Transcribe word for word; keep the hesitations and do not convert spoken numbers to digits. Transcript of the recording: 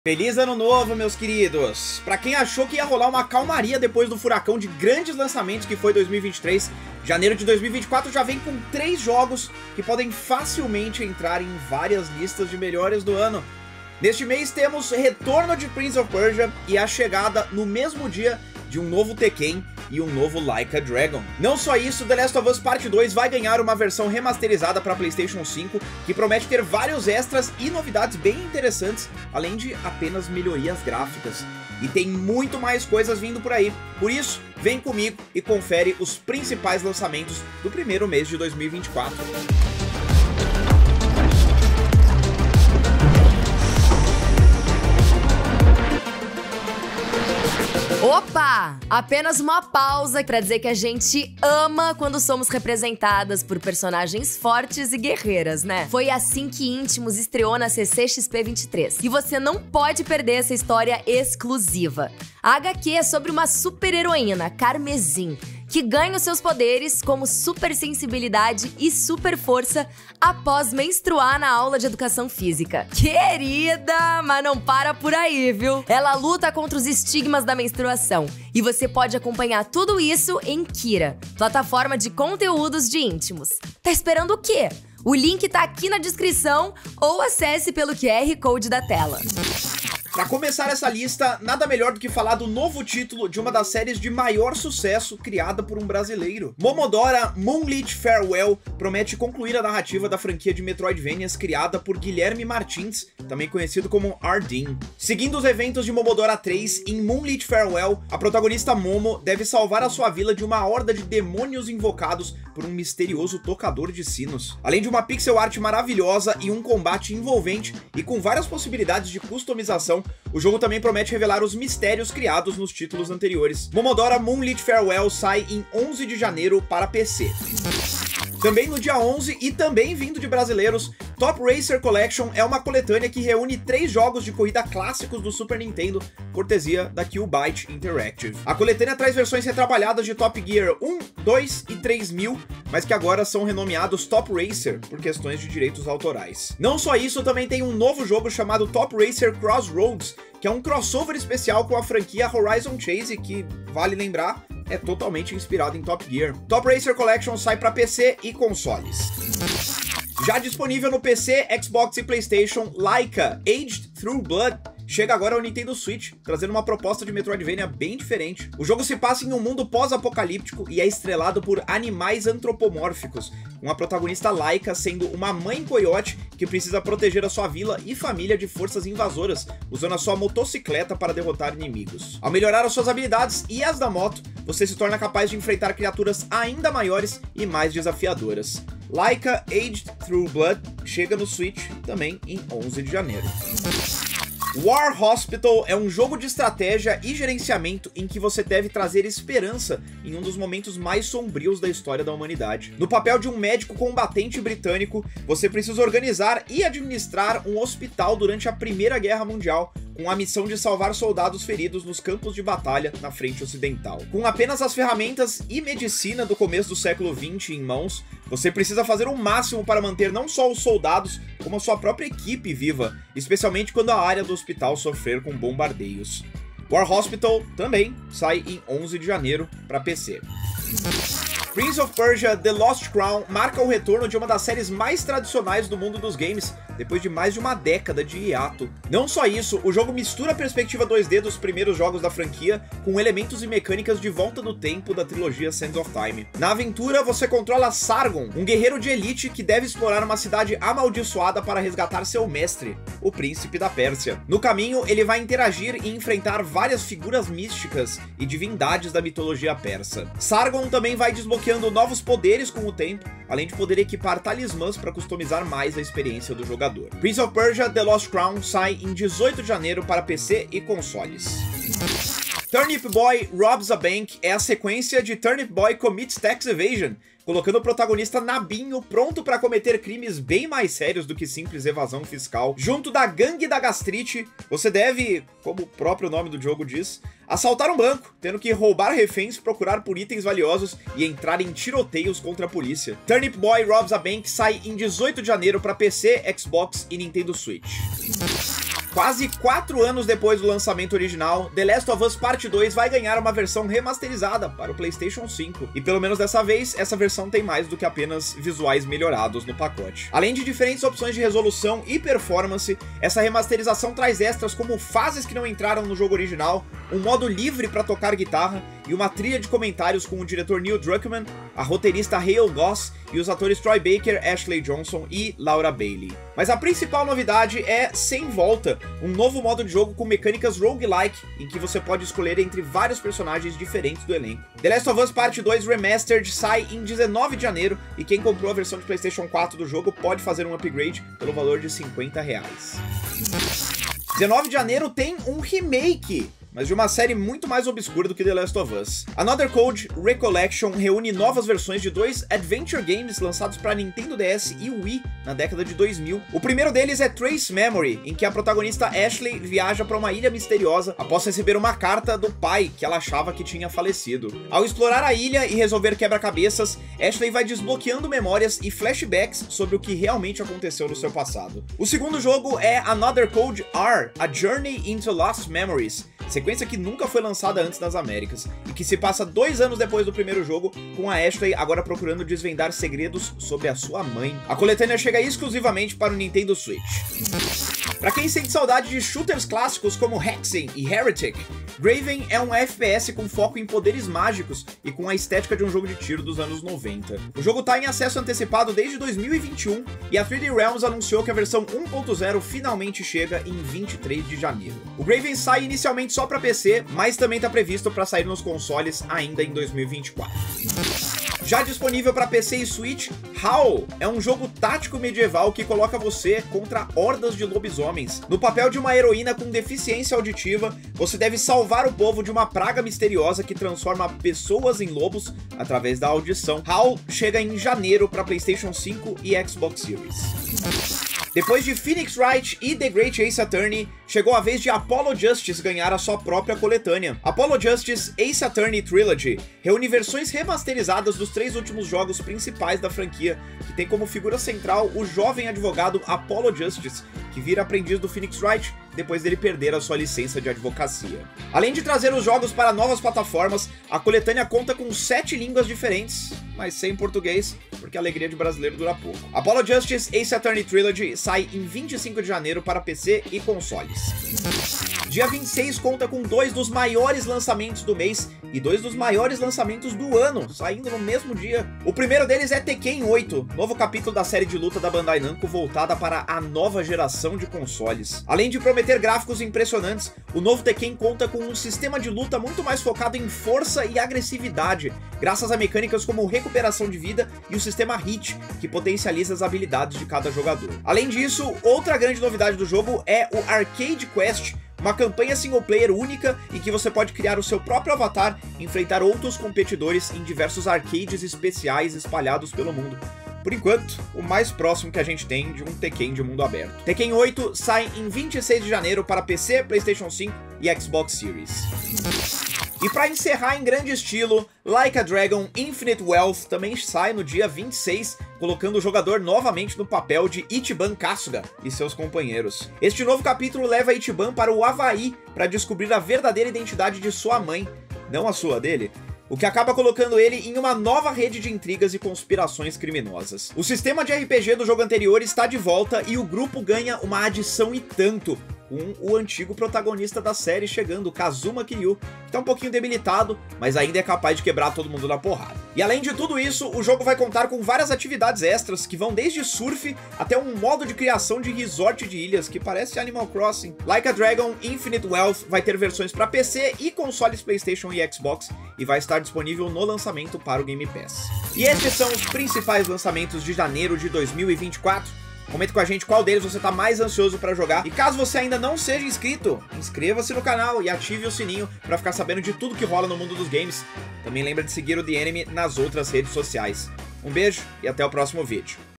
Feliz ano novo, meus queridos! Pra quem achou que ia rolar uma calmaria depois do furacão de grandes lançamentos que foi dois mil e vinte e três, janeiro de dois mil e vinte e quatro já vem com três jogos que podem facilmente entrar em várias listas de melhores do ano. Neste mês temos retorno de Prince of Persia e a chegada no mesmo dia de um novo Tekken e um novo Like a Dragon. Não só isso, The Last of Us Parte dois vai ganhar uma versão remasterizada para PlayStation cinco, que promete ter vários extras e novidades bem interessantes, além de apenas melhorias gráficas. E tem muito mais coisas vindo por aí. Por isso, vem comigo e confere os principais lançamentos do primeiro mês de dois mil e vinte e quatro. Opa! Apenas uma pausa pra dizer que a gente ama quando somos representadas por personagens fortes e guerreiras, né? Foi assim que Intimus estreou na C C X P vinte e três. E você não pode perder essa história exclusiva. A H Q é sobre uma super-heroína, Carmesim, que ganha os seus poderes como super sensibilidade e super força após menstruar na aula de educação física. Querida, mas não para por aí, viu? Ela luta contra os estigmas da menstruação e você pode acompanhar tudo isso em Kira, plataforma de conteúdos de Intimus. Tá esperando o quê? O link tá aqui na descrição ou acesse pelo Q R Code da tela. Pra começar essa lista, nada melhor do que falar do novo título de uma das séries de maior sucesso criada por um brasileiro. Momodora Moonlit Farewell promete concluir a narrativa da franquia de Metroidvanias criada por Guilherme Martins, também conhecido como Ardeen. Seguindo os eventos de Momodora três, em Moonlit Farewell, a protagonista Momo deve salvar a sua vila de uma horda de demônios invocados por um misterioso tocador de sinos. Além de uma pixel art maravilhosa e um combate envolvente e com várias possibilidades de customização, o jogo também promete revelar os mistérios criados nos títulos anteriores. Momodora Moonlit Farewell sai em onze de janeiro para P C. Também no dia onze, e também vindo de brasileiros, Top Racer Collection é uma coletânea que reúne três jogos de corrida clássicos do Super Nintendo, cortesia da Killbyte Interactive. A coletânea traz versões retrabalhadas de Top Gear um, dois e três mil, mas que agora são renomeados Top Racer por questões de direitos autorais. Não só isso, também tem um novo jogo chamado Top Racer Crossroads, que é um crossover especial com a franquia Horizon Chase, que, vale lembrar, é totalmente inspirado em Top Gear. Top Racer Collection sai para P C e consoles. Já disponível no P C, Xbox e PlayStation, Laika Aged Through Blood chega agora ao Nintendo Switch, trazendo uma proposta de Metroidvania bem diferente. O jogo se passa em um mundo pós-apocalíptico e é estrelado por animais antropomórficos, com a protagonista Laika sendo uma mãe coiote que precisa proteger a sua vila e família de forças invasoras, usando a sua motocicleta para derrotar inimigos. Ao melhorar as suas habilidades e as da moto, você se torna capaz de enfrentar criaturas ainda maiores e mais desafiadoras. Laika Aged Through Blood chega no Switch também em onze de janeiro. War Hospital é um jogo de estratégia e gerenciamento em que você deve trazer esperança em um dos momentos mais sombrios da história da humanidade. No papel de um médico combatente britânico, você precisa organizar e administrar um hospital durante a Primeira Guerra Mundial, com a missão de salvar soldados feridos nos campos de batalha na frente ocidental. Com apenas as ferramentas e medicina do começo do século vinte em mãos, você precisa fazer o máximo para manter não só os soldados, como a sua própria equipe viva, especialmente quando a área do hospital sofrer com bombardeios. War Hospital também sai em onze de janeiro para P C. Prince of Persia: The Lost Crown marca o retorno de uma das séries mais tradicionais do mundo dos games, depois de mais de uma década de hiato. Não só isso, o jogo mistura a perspectiva dois D dos primeiros jogos da franquia com elementos e mecânicas de volta no tempo da trilogia Sands of Time. Na aventura, você controla Sargon, um guerreiro de elite que deve explorar uma cidade amaldiçoada para resgatar seu mestre, o príncipe da Pérsia. No caminho, ele vai interagir e enfrentar várias figuras místicas e divindades da mitologia persa. Sargon também vai desbloqueando novos poderes com o tempo, além de poder equipar talismãs para customizar mais a experiência do jogador. Prince of Persia: The Lost Crown sai em dezoito de janeiro para P C e consoles. Turnip Boy Robs a Bank é a sequência de Turnip Boy Commits Tax Evasion, colocando o protagonista Nabinho pronto para cometer crimes bem mais sérios do que simples evasão fiscal. Junto da gangue da gastrite, você deve, como o próprio nome do jogo diz, assaltar um banco, tendo que roubar reféns, procurar por itens valiosos e entrar em tiroteios contra a polícia. Turnip Boy Robs a Bank sai em dezoito de janeiro para P C, Xbox e Nintendo Switch. Quase quatro anos depois do lançamento original, The Last of Us Parte dois vai ganhar uma versão remasterizada para o PlayStation cinco. E pelo menos dessa vez, essa versão tem mais do que apenas visuais melhorados no pacote. Além de diferentes opções de resolução e performance, essa remasterização traz extras como fases que não entraram no jogo original, um modo livre para tocar guitarra e uma trilha de comentários com o diretor Neil Druckmann, a roteirista Hale Goss e os atores Troy Baker, Ashley Johnson e Laura Bailey. Mas a principal novidade é Sem Volta, um novo modo de jogo com mecânicas roguelike, em que você pode escolher entre vários personagens diferentes do elenco. The Last of Us Parte dois Remastered sai em dezenove de janeiro e quem comprou a versão de PlayStation quatro do jogo pode fazer um upgrade pelo valor de cinquenta reais. dezenove de janeiro tem um remake, mas de uma série muito mais obscura do que The Last of Us. Another Code Recollection reúne novas versões de dois adventure games lançados para Nintendo D S e Wii na década de dois mil. O primeiro deles é Trace Memory, em que a protagonista Ashley viaja para uma ilha misteriosa após receber uma carta do pai que ela achava que tinha falecido. Ao explorar a ilha e resolver quebra-cabeças, Ashley vai desbloqueando memórias e flashbacks sobre o que realmente aconteceu no seu passado. O segundo jogo é Another Code R, A Journey into Lost Memories, sequência que nunca foi lançada antes nas Américas, e que se passa dois anos depois do primeiro jogo, com a Ashley agora procurando desvendar segredos sobre a sua mãe. A coletânea chega exclusivamente para o Nintendo Switch. Pra quem sente saudade de shooters clássicos como Hexen e Heretic, Graven é um F P S com foco em poderes mágicos e com a estética de um jogo de tiro dos anos noventa. O jogo tá em acesso antecipado desde dois mil e vinte e um e a três D Realms anunciou que a versão um ponto zero finalmente chega em vinte e três de janeiro. O Graven sai inicialmente só para P C, mas também tá previsto para sair nos consoles ainda em dois mil e vinte e quatro. Já disponível para P C e Switch, Howl é um jogo tático medieval que coloca você contra hordas de lobisomens. No papel de uma heroína com deficiência auditiva, você deve salvar o povo de uma praga misteriosa que transforma pessoas em lobos através da audição. Howl chega em janeiro para PlayStation cinco e Xbox Series. Depois de Phoenix Wright e The Great Ace Attorney, chegou a vez de Apollo Justice ganhar a sua própria coletânea. Apollo Justice Ace Attorney Trilogy reúne versões remasterizadas dos três últimos jogos principais da franquia, que tem como figura central o jovem advogado Apollo Justice, que vira aprendiz do Phoenix Wright depois dele perder a sua licença de advocacia. Além de trazer os jogos para novas plataformas, a coletânea conta com sete línguas diferentes, mas sem português, porque a alegria de brasileiro dura pouco. Apollo Justice Ace Attorney Trilogy sai em vinte e cinco de janeiro para P C e consoles. Dia vinte e seis conta com dois dos maiores lançamentos do mês e dois dos maiores lançamentos do ano, saindo no mesmo dia. O primeiro deles é Tekken oito, novo capítulo da série de luta da Bandai Namco voltada para a nova geração de consoles. Além de prometer gráficos impressionantes, o novo Tekken conta com um sistema de luta muito mais focado em força e agressividade, graças a mecânicas como recuperação de vida e o sistema Hit, que potencializa as habilidades de cada jogador. Além disso, outra grande novidade do jogo é o Arcade Quest, uma campanha single player única em que você pode criar o seu próprio avatar e enfrentar outros competidores em diversos arcades especiais espalhados pelo mundo. Por enquanto, o mais próximo que a gente tem de um Tekken de mundo aberto. Tekken oito sai em vinte e seis de janeiro para P C, PlayStation cinco e Xbox Series. E para encerrar em grande estilo, Like a Dragon Infinite Wealth também sai no dia vinte e seis, colocando o jogador novamente no papel de Ichiban Kasuga e seus companheiros. Este novo capítulo leva Ichiban para o Havaí para descobrir a verdadeira identidade de sua mãe, não a sua dele, o que acaba colocando ele em uma nova rede de intrigas e conspirações criminosas. O sistema de R P G do jogo anterior está de volta e o grupo ganha uma adição e tanto, com o antigo protagonista da série chegando, Kazuma Kiryu, que tá um pouquinho debilitado, mas ainda é capaz de quebrar todo mundo na porrada. E além de tudo isso, o jogo vai contar com várias atividades extras, que vão desde surf até um modo de criação de resort de ilhas, que parece Animal Crossing. Like a Dragon Infinite Wealth vai ter versões para P C e consoles PlayStation e Xbox, e vai estar disponível no lançamento para o Game Pass. E estes são os principais lançamentos de janeiro de dois mil e vinte e quatro. Comenta com a gente qual deles você tá mais ansioso para jogar. E caso você ainda não seja inscrito, inscreva-se no canal e ative o sininho para ficar sabendo de tudo que rola no mundo dos games. Também lembra de seguir o The Enemy nas outras redes sociais. Um beijo e até o próximo vídeo.